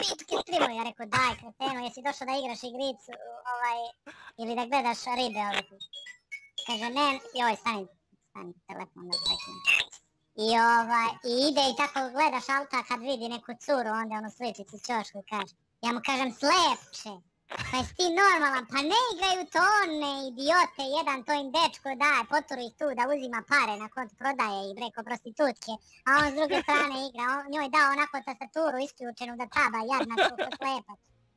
bitke streamuju. Ja rekao, daj kreteno, jesi došao da igraš igricu, ili da gledaš ribe, Kaže, ne, joj, stani telefon da preknem. I ide i tako gleda šalta kad vidi neku curu, onda onu sličicu ćošku kaže. Ja mu kažem, slepče, pa jesi ti normalan, pa ne igraju to one idiote, jedan to im dečko daje, poturi ih tu da uzima pare na kod prodaje i preko prostitutke, a on s druge strane igra, on njoj dao onako tastaturu isključenu da taba jadna ko slepac.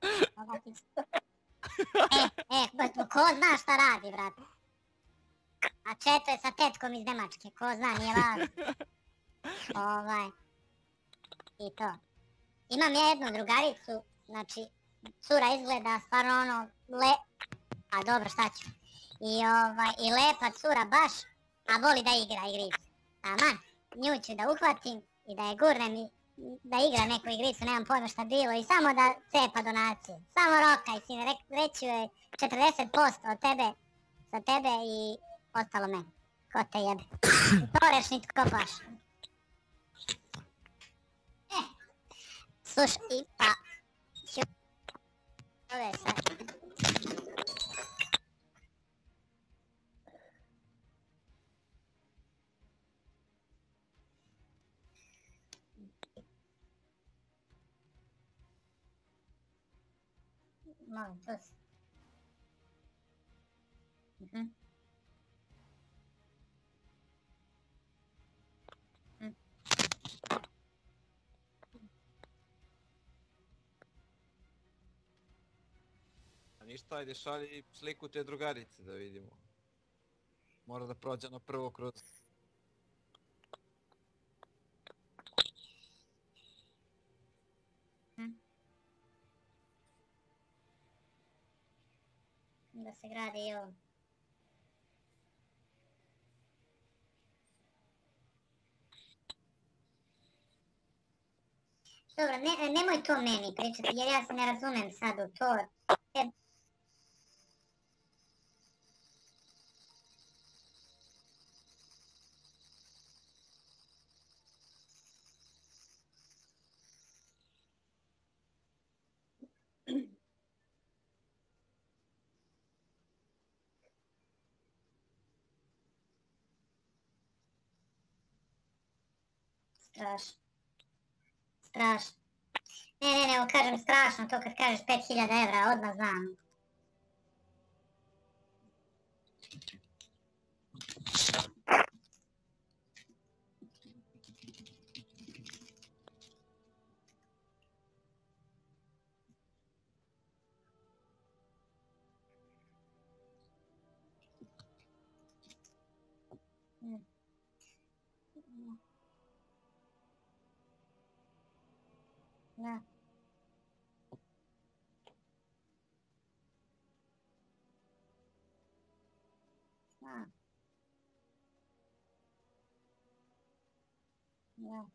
Ko zna šta radi, brate? A Četo je sa tetkom iz Nemačke, ko zna, nije važno. I to. Imam ja jednu drugaricu, znači, cura izgleda stvarno a dobro, šta ću. I lepa cura baš, a voli da igra igricu. Aman, nju ću da uhvatim i da je gurnem da igra neku igricu, nemam pojma šta bilo, i samo da cepa donacije. Samo rokaj, sine, reću je 40% od tebe, za tebe i ostalo meni. Ko te jebe. Toreš nit kopaš. Slušaj, pa ću ove sad. Molim, tu si. Ništa, ajde šalji sliku te drugarice da vidimo. Mora da prođe na prvo kroz... Da se gradi i ovo. Dobro, nemoj to meni pričati, jer ja se ne razumem sad u to. Strašno. Strašno. Ne, kažem strašno, to kad kažeš 5000 evra, odmah znam. Da. Da. Da.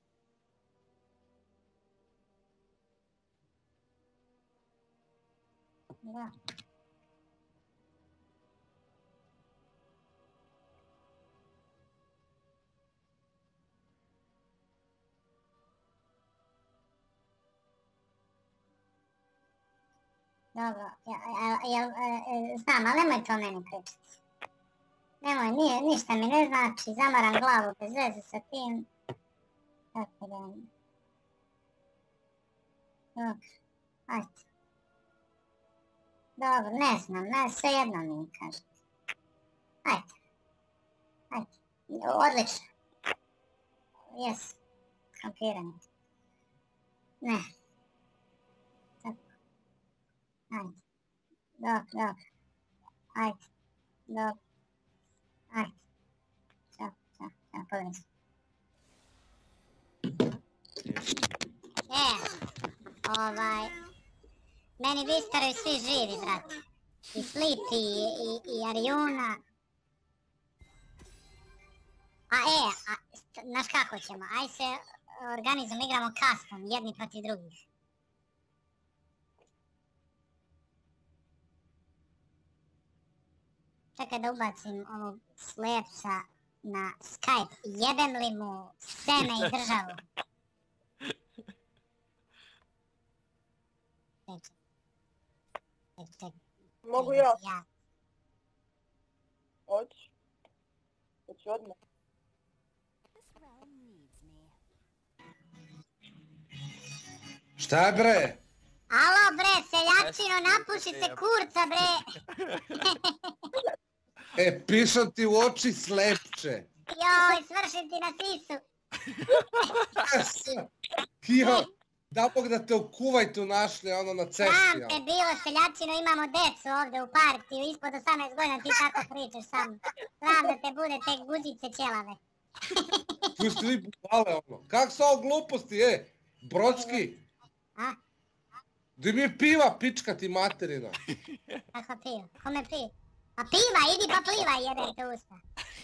Da. Dobro, znam, ali nemoj to meni pričati. Nemoj, ništa mi ne znači, zamaram glavu bez veze sa tim. Tako da... Dobro, ajde. Dobro, ne znam, svejedno mi kažete. Ajde. Odlično. Jes, kapiram. Ne. Ajde. Dobro. Ajde. Dobro. Ajde. Ćao, pogledaj se. Meni vistaraju svi živi, brate. I Sliti, i Arjuna. Znaš kako ćemo? Aj se organizujemo, igramo custom, jedni protiv drugih. Čekaj da ubacim ovog slepca na Skype. Jebem li mu seme i državu? Ček. Mogu ja. Hoću. Hoću odmah. Šta je bre? Alo bre, seljačino, napuši se kurca bre. Pišem ti u oči slepče. Joj, svršim ti na sisu. Jo, da Bog da te u Kuvajtu našli ono na cesti. Sram te bilo, seljačino, imamo decu ovdje u partiju, ispod 18 godina ti tako pričaš sa mnom. Sram da te bude te guzice ćelave. Tu ste vi budale ono. Kak su ovo gluposti, Brodski? A? Di mi je piva, pička ti materina? Kakva piva? Kome piva? Pa piva, idi pa plivaj, jebem te usta.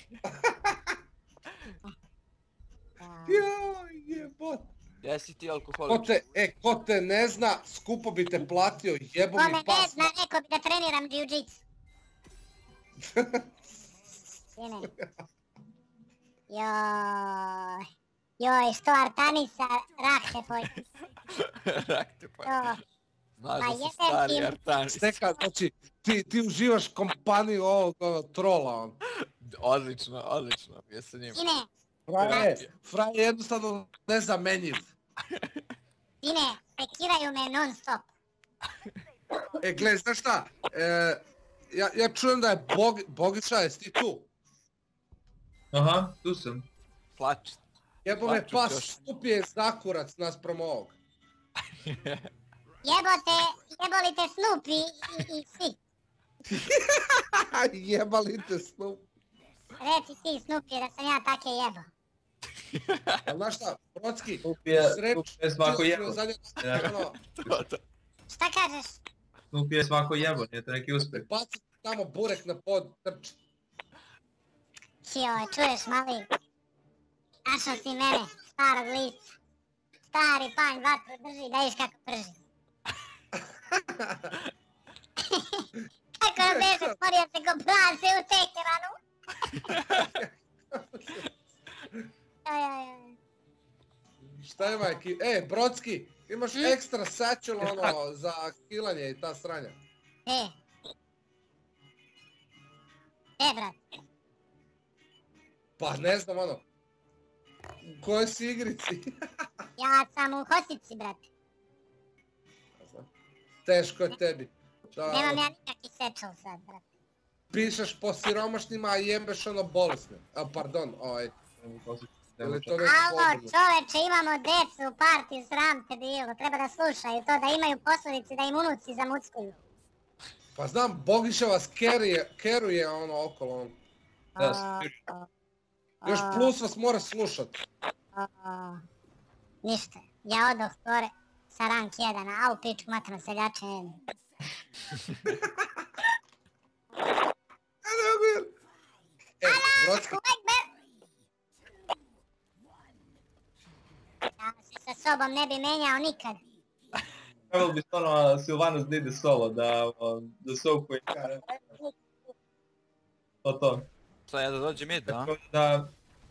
Joj, jebot. Jesi ti alkoholič? Ko te ne zna, skupo bi te platio, jebo mi Kome pas. ne zna, rekao bi da treniram jiu-jitsu. Sine. Joj, što Artanisa, Rahtepoj. Rahtepoj. Znaš Pa da si jebem stari ti- Artanis. Steka, znači, ti uživaš kompaniju ovog trola, on. Odlično, odlično, je sa njim. Sine, Fraj je jednostavno nezamenjiv. Sine, prekiraju me non stop. Gle, znaš šta, ja čujem da je Bogiša, jesi ti tu? Aha, tu sam. Plač. Jebo me Plaču pas, još. Snoopy je zakurac naspram ovog. Jeboli te Snoopy i svi. Jebali te Snoopy. Reci ti Snoopy da sam ja take jebo. A znaš šta, Brodski, Snoopy je svako jebo. Šta kažeš? Snoopy je svako jebo, nije to neki uspeh. Baci tamo burek na pod, trči. Joj, čuješ mali? Našao si mene, starog lica. Stari panj vatru drži, da viš kako prži. Kako nam beže, stvorio se ko prase u tekeranu. Šta ima ekipa? Brodski, imaš ekstra satchel ono za kilanje i ta sranja. Brat? Pa ne znam ono, u kojoj si igrici? Ja sam u Hosici, brate. Teško je tebi. Nemam ja nikakvi satchel sad, brate. Pišeš po siromašnima, a jebeš ono bolesne. Pardon, ili to nešto Alo, ozbiljno? čoveče, imamo decu u partiju, sram te bilo. Treba da slušaju to, da imaju posljedice, da im unuci zamuckuju. Pa znam, Bogiša vas keruje ono okolo. ono. Još plus vas mora slušat. Ništa, ja odoh gore sa rank 1, a u pičku materno seljače ne znam. Brodski, Ja se sa sobom ne bi menjao nikad. Trebalo bi stvarno Silvanus da ide solo, da soukuje kare. To. Šta ja da dođem mid, a? Da,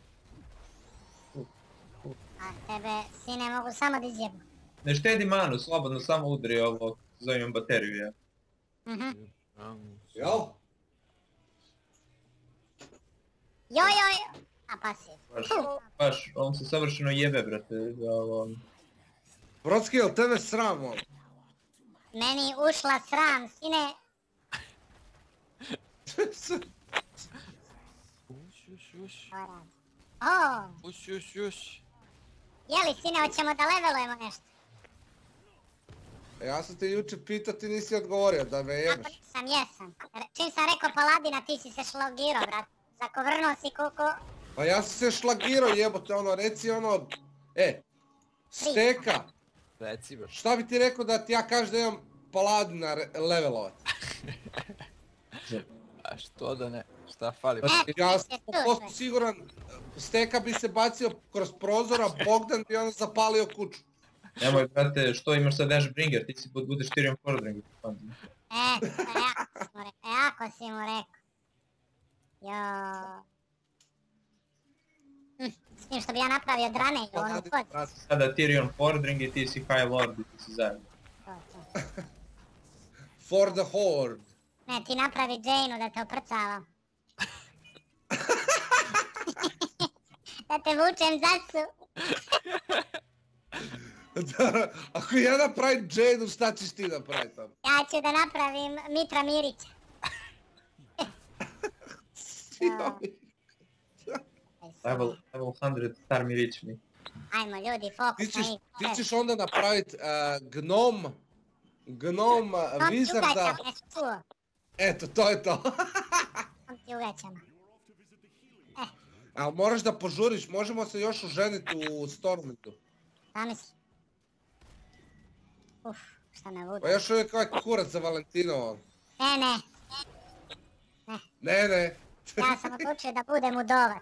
A tebe, sine, mogu samo da izjebu. ne štedi manu, slobodno samo udri ovo, zovem bateriju ja. jel? Joj, a pasiv. Baš, on se savršeno jebe, brate, Brodski, jel tebe sram ono? Meni ušla sram, sine. Uš. Uš. Jeli, sine, hoćemo da levelujemo nešto? Ja sam te jučer pitao, ti nisi odgovorio da me jebeš. Jesam. Čim sam rekao paladina, ti si se šlogirao, brat. Zakovrnuo si kuku. Pa ja sam se šlagirao jebote, ono, reci ono, Steka, Reci baš. šta bi ti rekao da ti ja kažem da imam paladina levelovat? A što da ne? Šta fali? Ja sam posto siguran, Steka bi se bacio kroz prozor, a Bogdan bi ono zapalio kuću. Nemoj, brate, što imaš sad Ashbringer, ti si budeš Tyrion Fordring. Jako si mu rekao. Joooo. S tim što bi ja napravio drane i onu kod. Sada Tyrion Fordring i ti si High Lord i ti si zajedno. For the horde. Ne, ti napravi Jane-u da te oprcava. Da te vučem za su. Ako ja napravim Jane-u, šta ćeš ti napraviti tamo? Ja ću da napravim Mitra Mirića. Level 100 star mi reach me. Ajmo ljudi, fokus na njih. Ti ćeš onda napravit gnom wizarda. Eto, to je to. Tom ti ugaćama. Ali moraš da požuriš, možemo se još oženiti u Stormitu. Zamisli. Uf, šta me vudu. Pa još uvijek ovaj kurac za Valentinovo. Ne. Ne. Ja sam odlučio da budem udovac.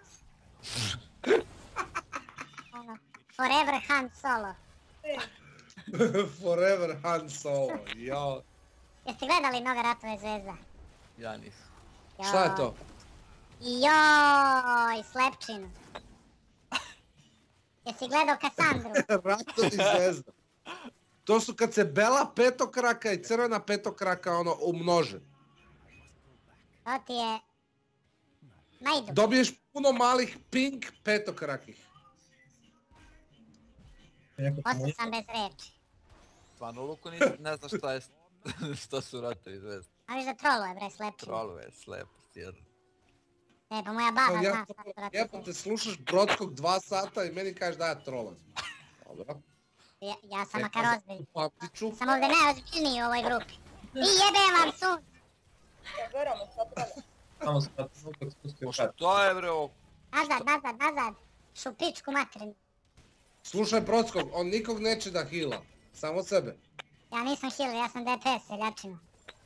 Ono, forever Han Solo. Forever Han Solo, jao. Jeste gledali Nove ratove zvezda? Ja nisam. Šta je to? Joj, Slepčinu. Jesi gledao Kassandru? Ratovi zvezda. To su kad se bela petokraka i crvena petokraka ono umnože. To ti je... Majdu. Dobiješ puno malih pink petokrakih. Ostao sam bez reči. Stvarno Luku ne zna šta je, šta su ratovi zvezda. A viš da troluje bre Slepčinu. Troluje, slepost, jer... Pa moja baba Ja zna šta su ratovi Jepo te slušaš Brodskog 2 sata i meni kažeš da ja trolam. Dobro. Ja sam makar ozbiljni. Paptiću. Sam ovdje najozbiljniji u ovoj grupi. I jebem vam sun! Ja veramo, sad treba. Samo sam na trenutak spustio kat. Šta je bre ovo? Nazad. Šupičku materinu. Slušaj Brodskog, on nikog neće da hila. Samo sebe. Ja nisam healer, ja sam DPS, seljačina.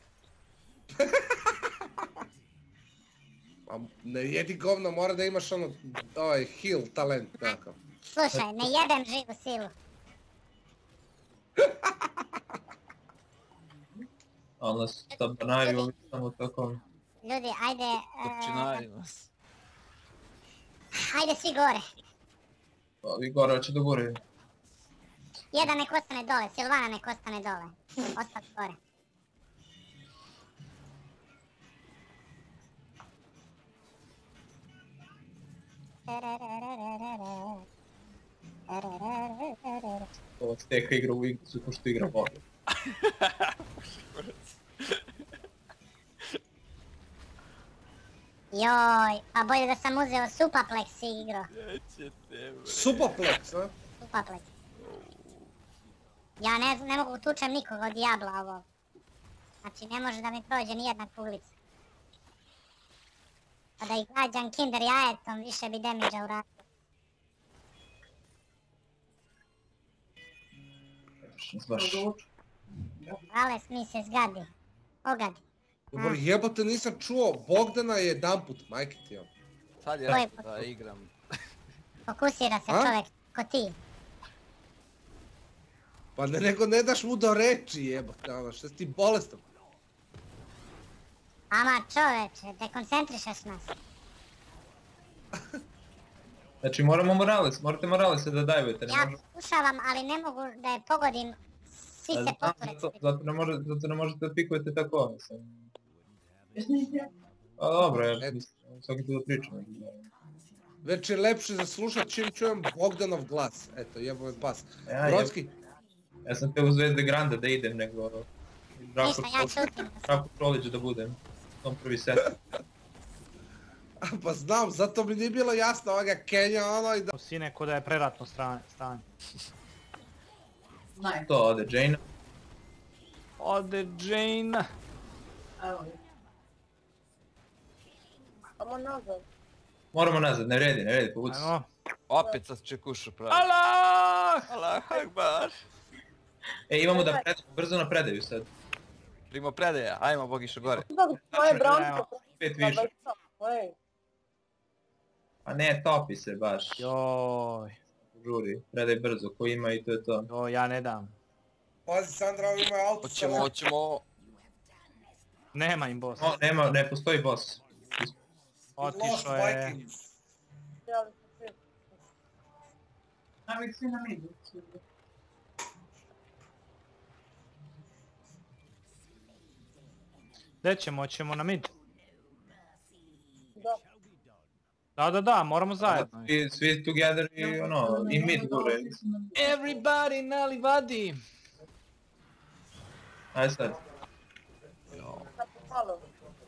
A ne jedi govno, mora da imaš ono, ovaj heal talent nekakav. Slušaj, ne jedem živu silu. Ali nas tabanaju samo tako... Ljudi, ajde... Kopčinari nas. Ajde svi gore. Vi gore hoće da gore. Jedan nek ostane dole, Silvana nek ostane dole. Ostali gore. Ovo steka igra u igru, zato što igra vodu. Joj, pa bolje da sam uzeo Supaplex i igro. Nećete bre. Supaplex, a? Supaplex. Ja ne mogu tučem nikoga od Diabla ovo. Znači ne može da mi prođe nijedna kuglica. Pa da ih gađam kinder jajetom, više bi damage-a uradio. Znaš, Vales mi se zgadi. Ogadi. Dobro, jebote nisam čuo, Bogdana je jedanput, majke ti on. Sad je To je rekao da igram. Fokusira se A? čovjek ko ti. Pa nego ne daš mu do reči jebote, ono, što si ti bolestan. Ama čoveče, dekoncentrišaš nas. znači moramo Morales, morate Moralesa da dajujete, ne Ja može... pokušavam, ali ne mogu da je pogodim. Svi se poture. Zato ne možete da pikujete tako, mislim. Pa dobro, ja mislim, svaki put da pričam. Već je lepše za slušat čim čujem Bogdanov glas. Eto, jebo me pas. Brodski, Ja sam te u Zvezde Grande da idem, nego... Ništa, ja čutim. Rako Prolić da budem. Tom prvi set. pa znam, zato mi nije bilo jasno ovoga Kenja ono i da... Sine ko da je preratno stanje. To ode Jane. Ode Jane. Samo nazad. Moramo nazad, ne vredi, povuci se. Ajmo. Opet sad čekušu pravi. Allah! Allah Akbar. Imamo da predamo, brzo na predaju sad. Primo predaja, ajmo Bogišu gore. Dobro, moje bronke. 5 više. Ej, Pa ne, topi se baš. Joj. Žuri, predaj brzo, ko ima i to je to. Joj, ja ne dam. Pazi, Sandra, ovo ima auto. Hoćemo... Nema im boss. Ne postoji boss. Otišao je. javili se svi. Navik svi na midu. Gdje ćemo? Hoćemo na mid? Da. Da, moramo zajedno. Svi together i ono, i mid gore. Everybody na livadi! Aj sad. Malo.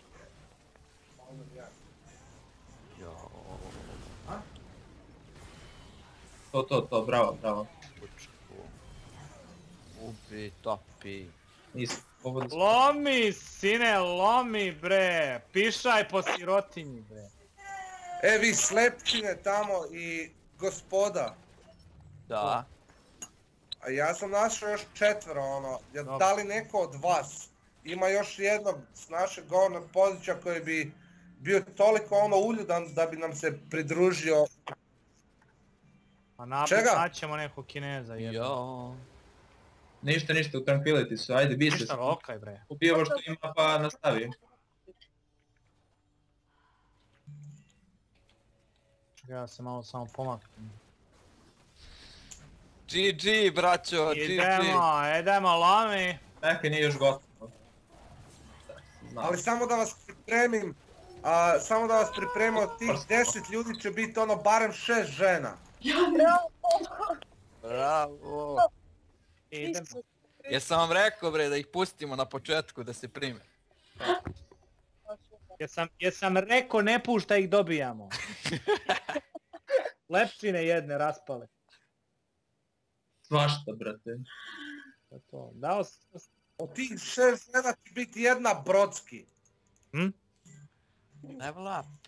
To, bravo. Ubi, topi. Nisam, ovo da... Lomi, sine, lomi, bre. Pišaj po sirotinji, bre. E, vi slepčine tamo i gospoda. Da. A ja sam našao još 4, ono, da li neko od vas ima još jednog s našeg govornog područja koji bi bio toliko ono uljudan da bi nam se pridružio? A napad Čega? naćemo nekog Kineza jednog. Jo. Ništa, u tranquility su, ajde, bi se. Ništa, lokaj, bre. Ubije ovo što ima pa nastavi. Ja se malo samo pomaknem. GG, braćo, GG. Idemo, lomi. Nekaj nije još gotovo. Ali samo da vas pripremim, od tih 10 ljudi će biti ono barem 6 žena. Bravo. Idemo. Jesam vam rekao bre da ih pustimo na početku da se prime. Jesam rekao ne pušta ih dobijamo. Lepčine jedne raspale. Svašta, brate. To. Dao sam... Od tih 6 žena će biti jedna Brodski. Level up.